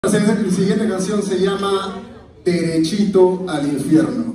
La siguiente canción se llama Derechito al Infierno.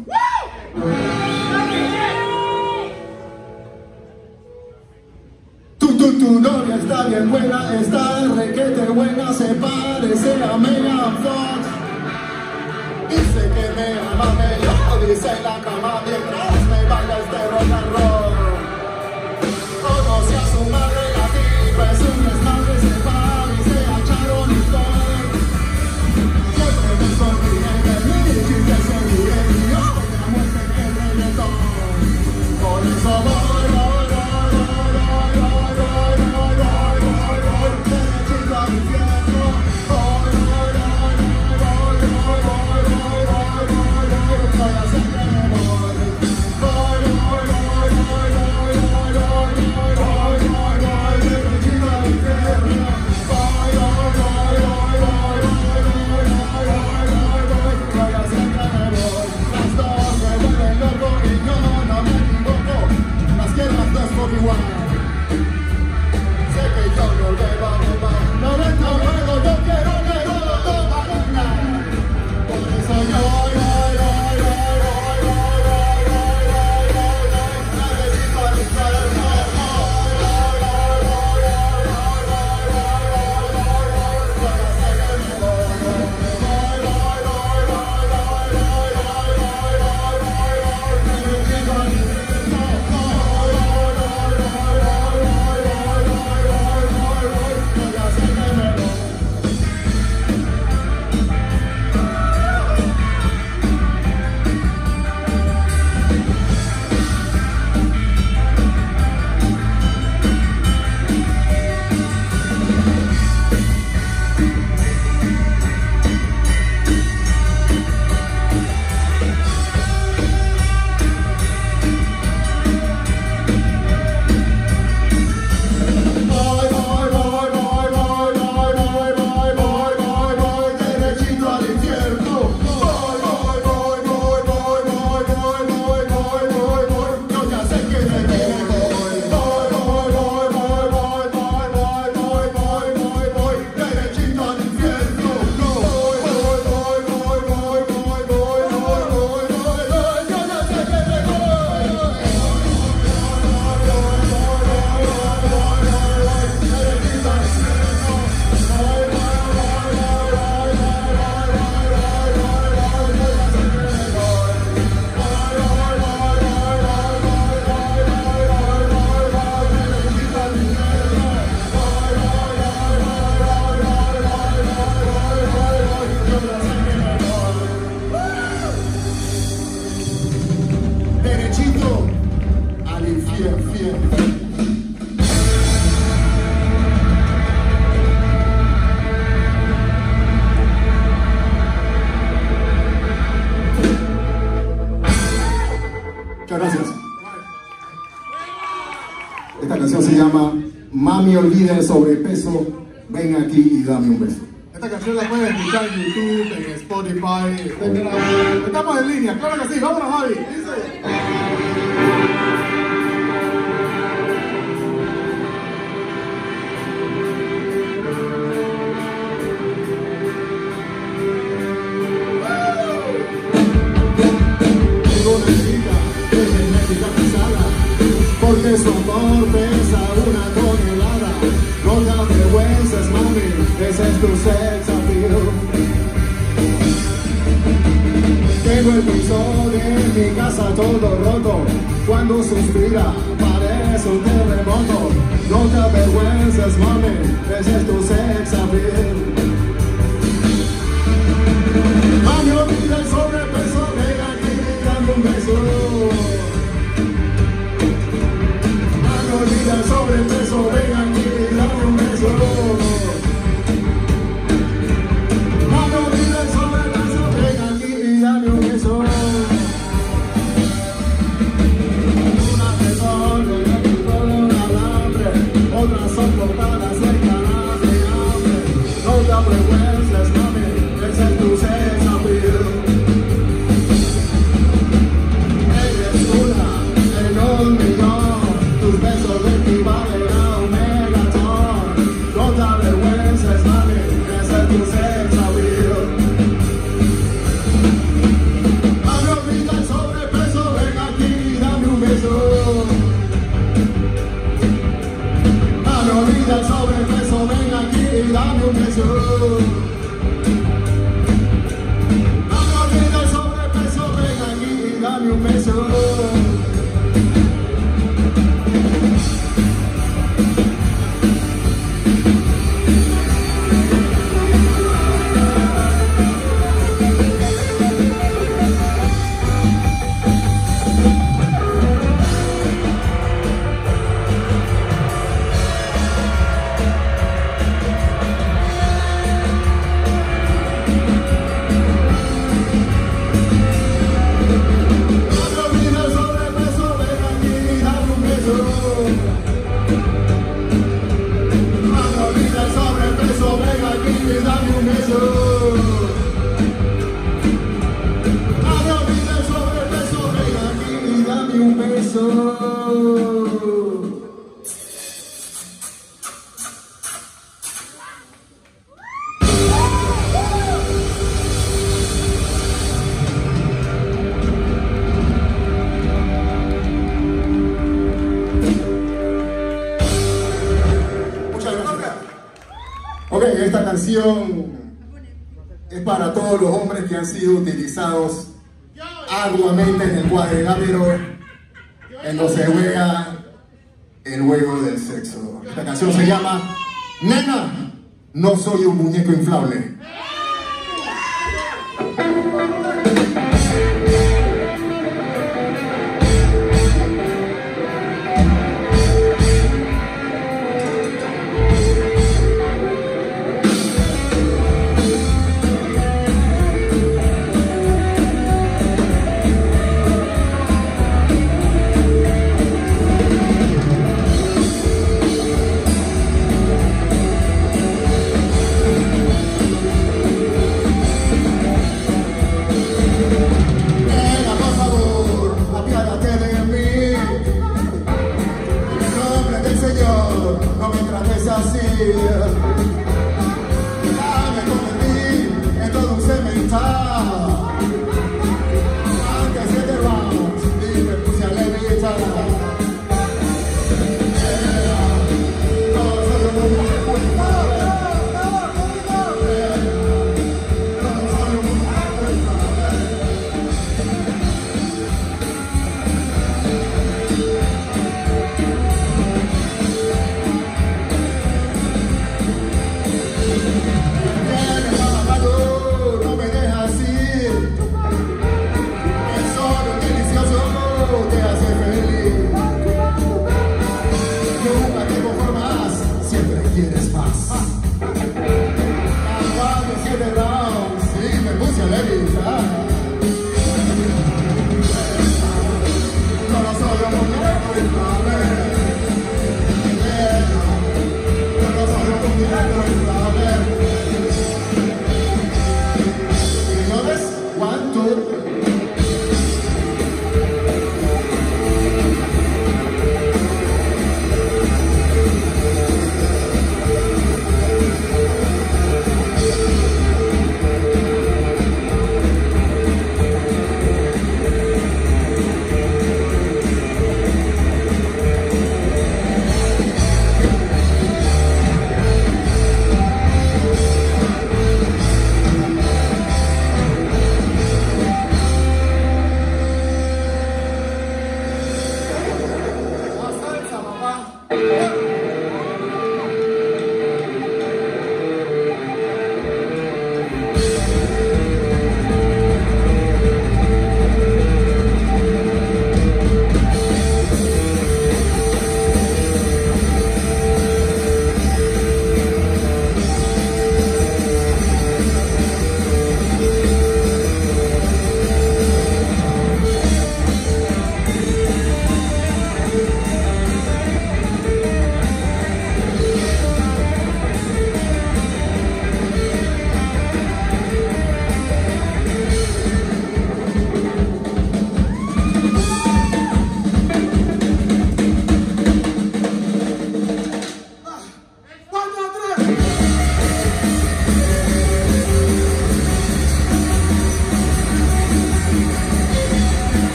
Tu novia está bien buena, está requete buena, se parece a Megan Fox. Dice que me ama, me lo dice en la cama mientras me baila este rock and roll. Conocí a su madre, la tipa es un desmadre, se parece a Sharon Stone. Siempre me sonríe, me dice sonríe y yo me amo en el reggaetón. Por eso voy. Muchas gracias. Esta canción se llama Mami olvida el sobrepeso, ven aquí y dame un beso. Esta canción la pueden escuchar en YouTube, en Spotify, etc. Estamos en línea, claro que sí, vámonos Javi. Dice. Porque su amor pesa una tonelada. No te avergüences, mami, ese es tu sex appeal. Tengo el piso de mi casa todo roto. Cuando suspira parece un terremoto. No te avergüences, mami, ese es tu sex appeal. Mami, olvida el sobrepeso, ven aquí y dame un beso. Olvida el sobrepeso, ven aquí y dame un beso. Mami, olvida el sobrepeso, ven aquí y dame un beso. Una persona que todo un alambre, otras son cortadas de caras de hambre. No te esta canción es para todos los hombres que han sido utilizados arduamente en el cuadrilátero en donde se juega el juego del sexo. Esta canción se llama Nena, no soy un muñeco inflable. No me trates así. Ya me convertí en todo un cemental. Antes 7 rounds y me puse a levitar.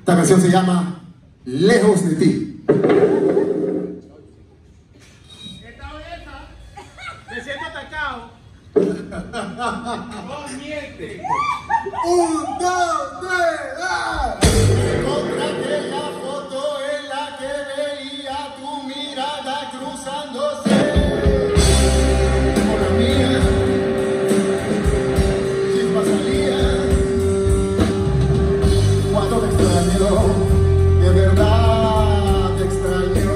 Esta canción se llama Lejos de ti. Me siento atacado. No miente. 1, 2, 3, ¡ah! Encontré aquella foto en la que veía tu mirada cruzándose con la mía. Chispas salían cuando te extraño, de verdad te extraño.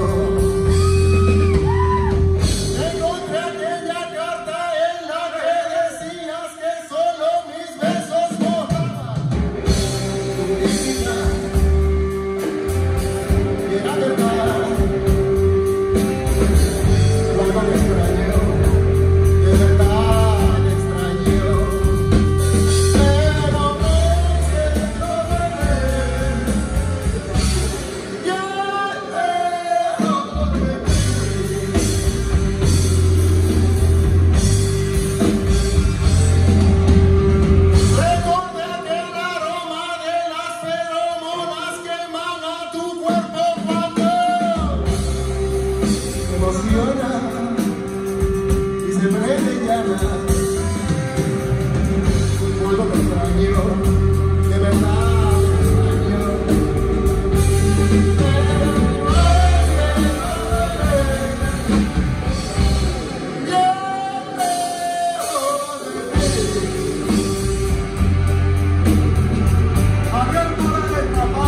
Encontré aquella carta en la que decías que solo mis besos mojaban tu vida. Y era verdad, cuando te extraño, de verdad te extraño. Pero no siento beber, ya lejos de ti. Recordé aquel aroma de las feromonas que emana tu cuerpo cuando te emociona y se prende llama. Cuando te extraño, de verdad te extraño. Ya lejos de ti. Abel Morales, papá.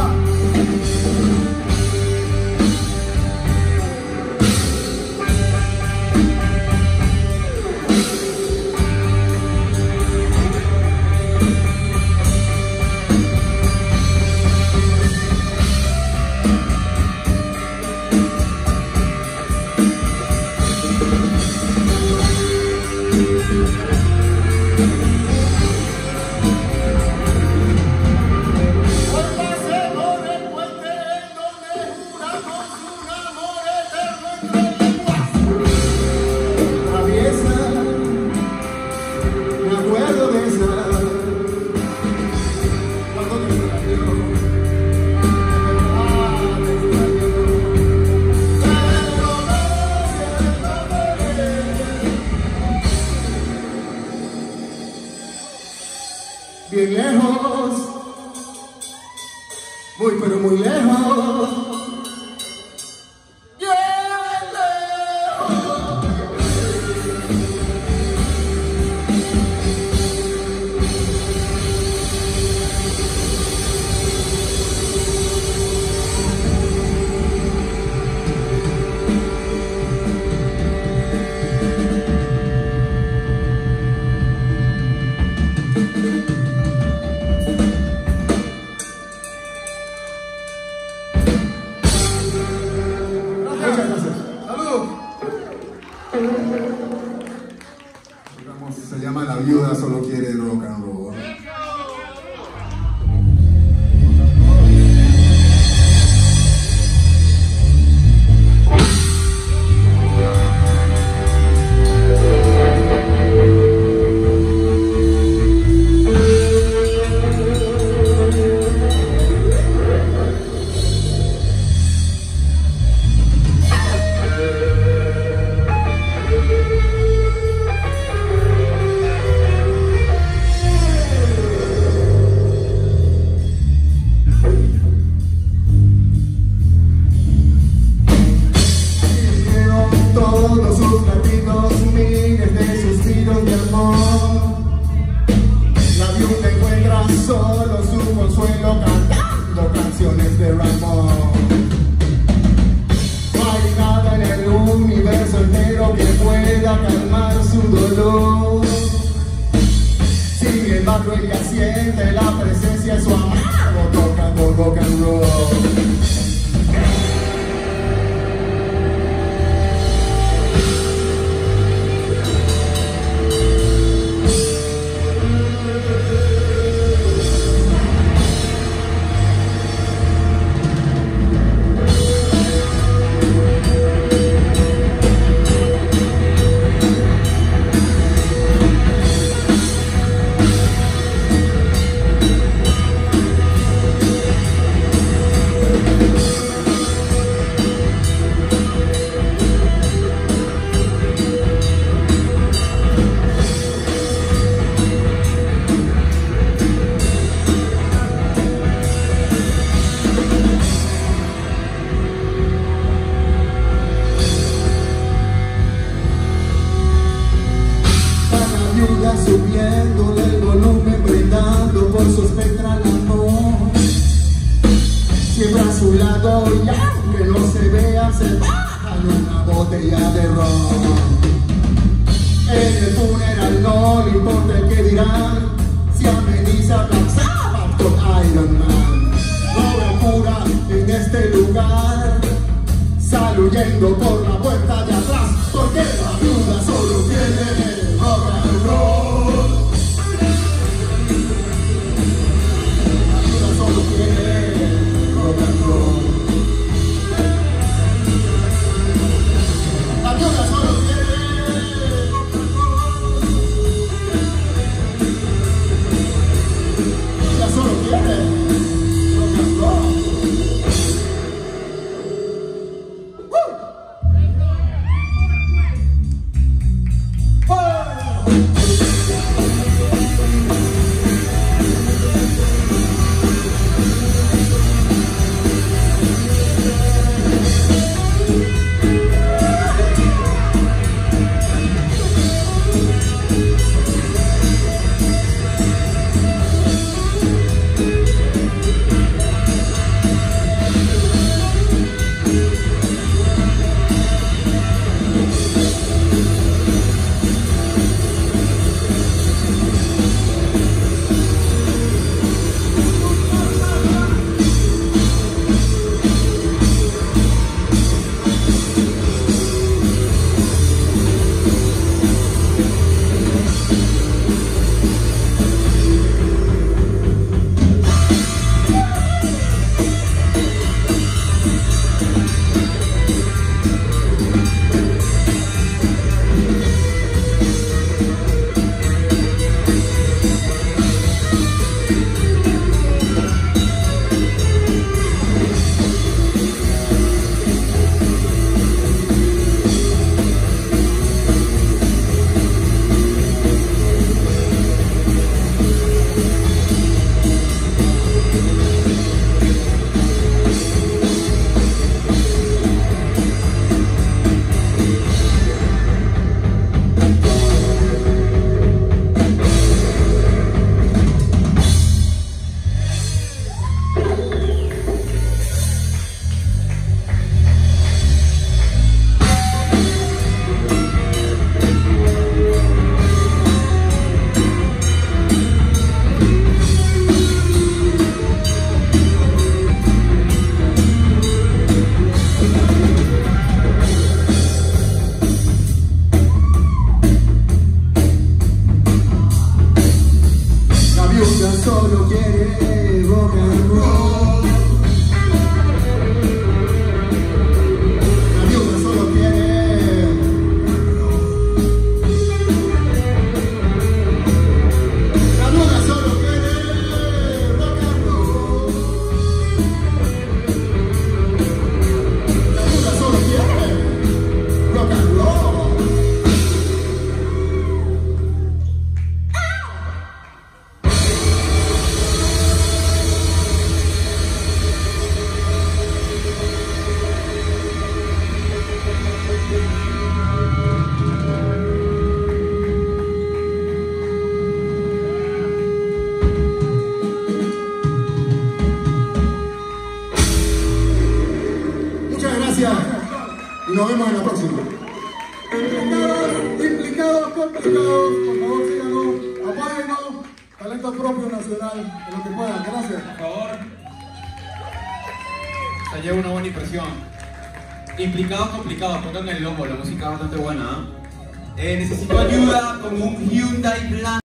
Hoy pasé por el puente en donde juramos un amor eterno entre lenguas. Traviesa, me acuerdo de esa. Cuando te extraño, de verdad te extraño. Pero no siento beber. Bien lejos, muy pero muy lejos. Bien lejos. Muchas gracias. ¡Salud! Se llama La Viuda Solo Quiere Rock and Roll. subiéndole el volumen, brindando por su espectral amor. Siempre a su lado y aunque no se vea, se bajan una botella de ron. En el funeral no le importa el que dirán, si ameniza Black Sabbath con Iron Man. Locura en este lugar, sale huyendo por la puerta de atrás, porque la viuda solo tiene rock and roll. La viuda solo tiene rock and roll. La viuda solo tiene rock and roll. La viuda solo tiene rock and roll. Solo quiere rock and roll. La viuda solo quiere la viuda solo quiere rock and roll. La viuda solo quiere rock and roll. Y nos vemos en la próxima. Implicados, complicados, por favor síganos, apóyennos, talento propio nacional, en lo que puedan, gracias. Por favor, se lleva una buena impresión. Implicados, complicados, tocan el lomo, la música es bastante buena. Necesito ayuda con un Hyundai blanco.